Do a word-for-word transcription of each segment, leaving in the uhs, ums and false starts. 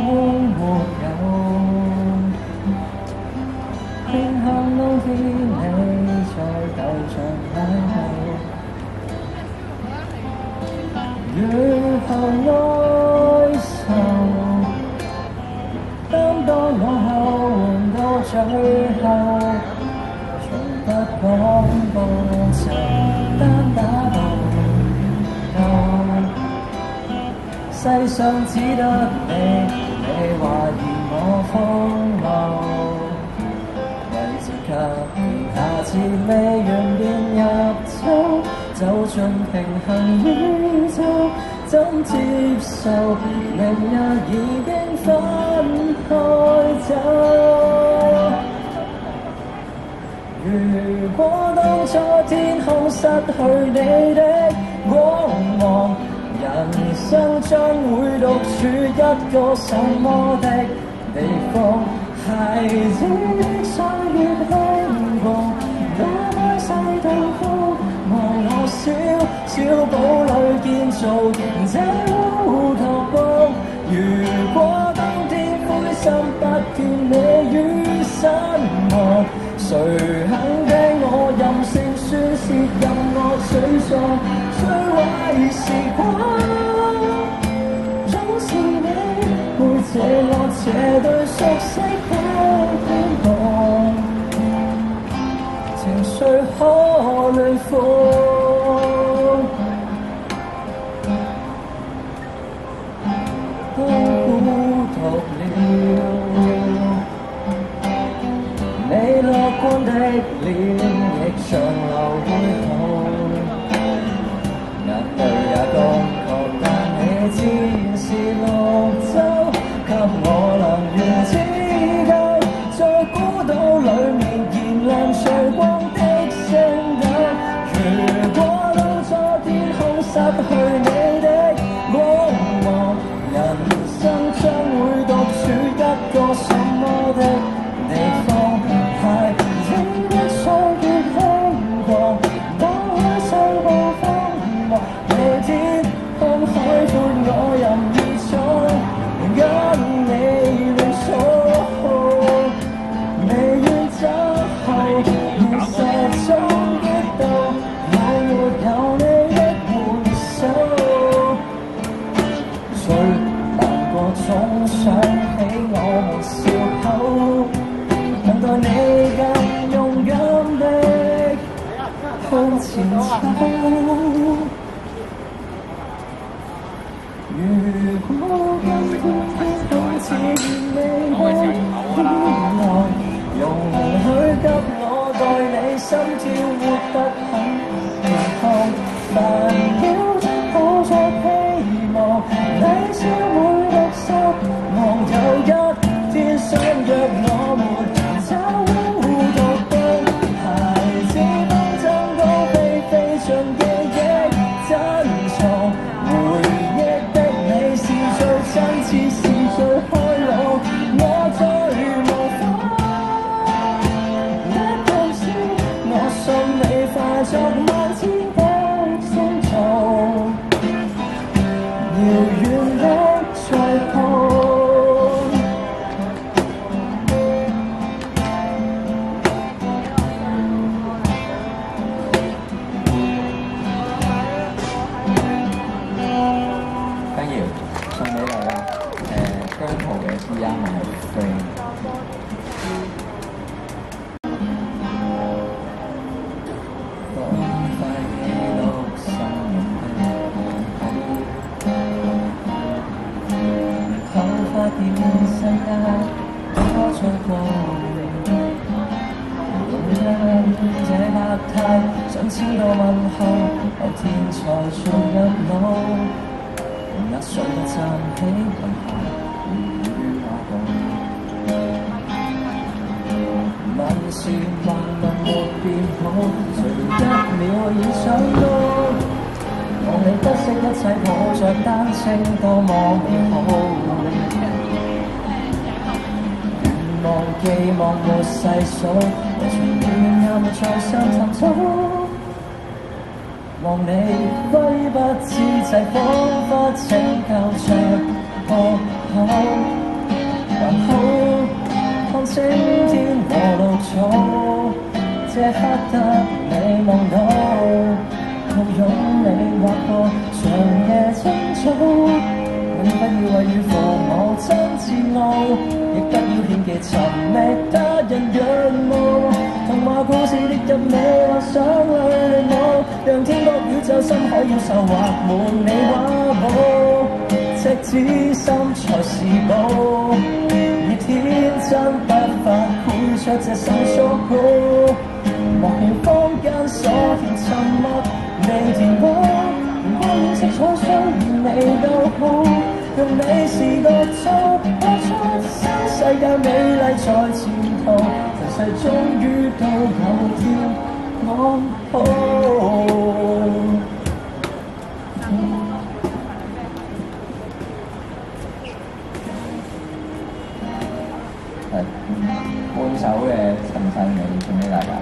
沒有？偏向冬天你在舊像奶後，雨後哀愁，擔當我後援到最後，從不講報酬，單打獨鬥。世上只得你，你懷疑我荒謬。及年夏至未完便入秋，走進平衡宇宙，怎接受明日已經分開走？如果當初天空失去你的光芒，人生將會獨處一個什麼的地方？孩子的歲月輕狂，打開世道空，望我小小堡壘建造這烏托邦。如果當天灰心不見你於身旁，誰肯聽我任性宣泄，任我沮喪摧毀時光？總是你陪着我這對熟悉的肩膀，情緒可暖風，都孤獨了。你樂觀的臉亦像流會紅，眼淚也乾涸，但你自然是綠洲，給我能源之夠，在孤島裡面燃亮曙光的星斗。如果當初天空失去你的光芒，人生將會獨處一個什麼的地方？孩子的歲月輕狂，打開世報荒漠，每天看海闊我任意闖，跟你亂闖，未願走後，現實中激鬥，有沒有你的援手？最難過總想起我們笑口，等待你更勇敢的向前走。如果今天天空似未開天來，容許給我代你心跳活得很健康，煩擾的抱着希望，你將會覺失望。有一天相約我們找烏托邦，孩子當真高飛飛進記憶珍藏，回憶的你是最真摯，是最開朗，我最無法一個事，我信你化作萬千的星座，遙遠的在旁。送俾你啦，誒姜濤嘅 B R 係 Friend。當塊記錄生命的後發現世界多咗光，用一這刻態想千個問候，後天才進入腦。那誰站起問候，與我共問是萬能沒變好，誰一秒已想到，望你不惜一切抱着單稱多麼美好，願望寄望沒細數，我從亂暗在相尋找。望你揮不知際，彷彿拯救着破口。 還好，看青天和綠草，這刻得你望到，抱擁你劃過長夜爭吵。 永不要為預防我真自傲，亦不要獻技尋覓他人仰慕。童話故事跌入你幻想裏舞，讓天國宇宙深海妖獸畫滿你畫布，赤子心才是寶，而天真不法繪出這心縮稿，莫嫌坊間所言沉默未填補。 光影色彩雖然未夠好，用你是個錯，播出新世界美麗在前途，人世終於都有天安好。係半首嘅陳世美送俾大家。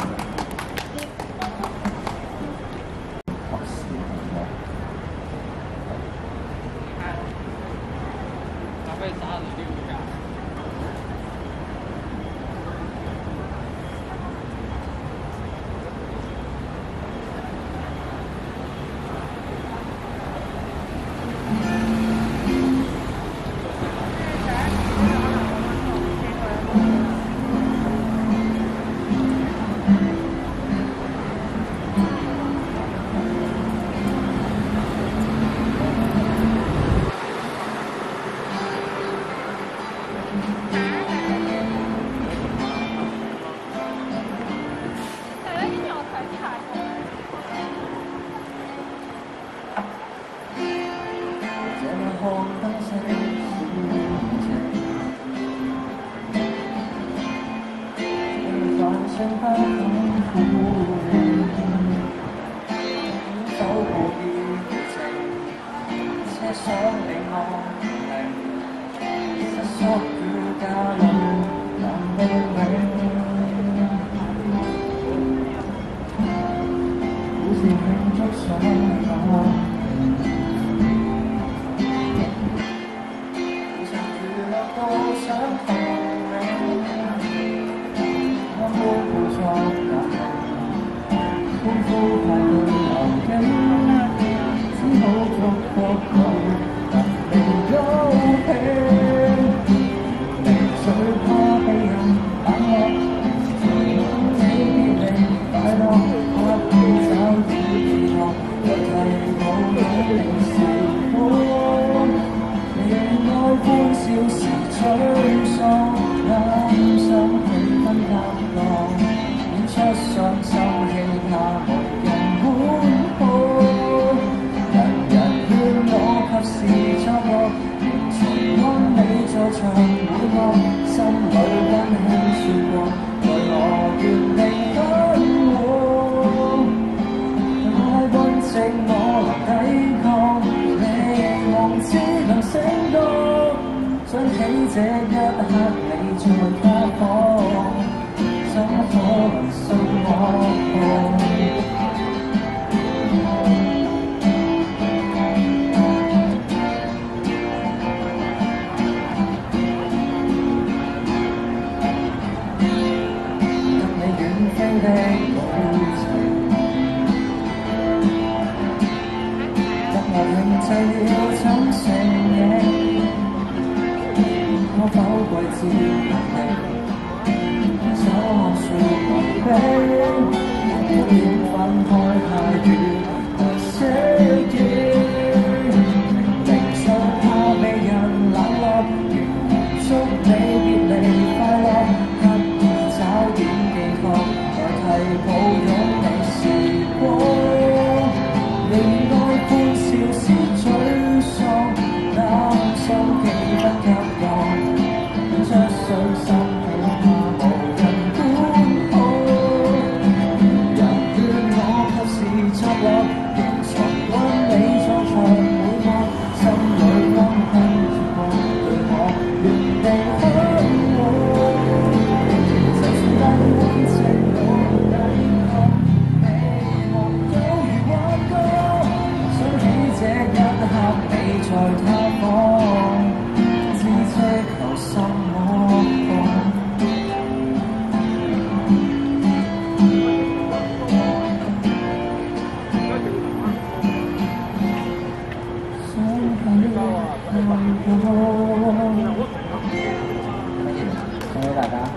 在他方，知識求心我。 送給大家。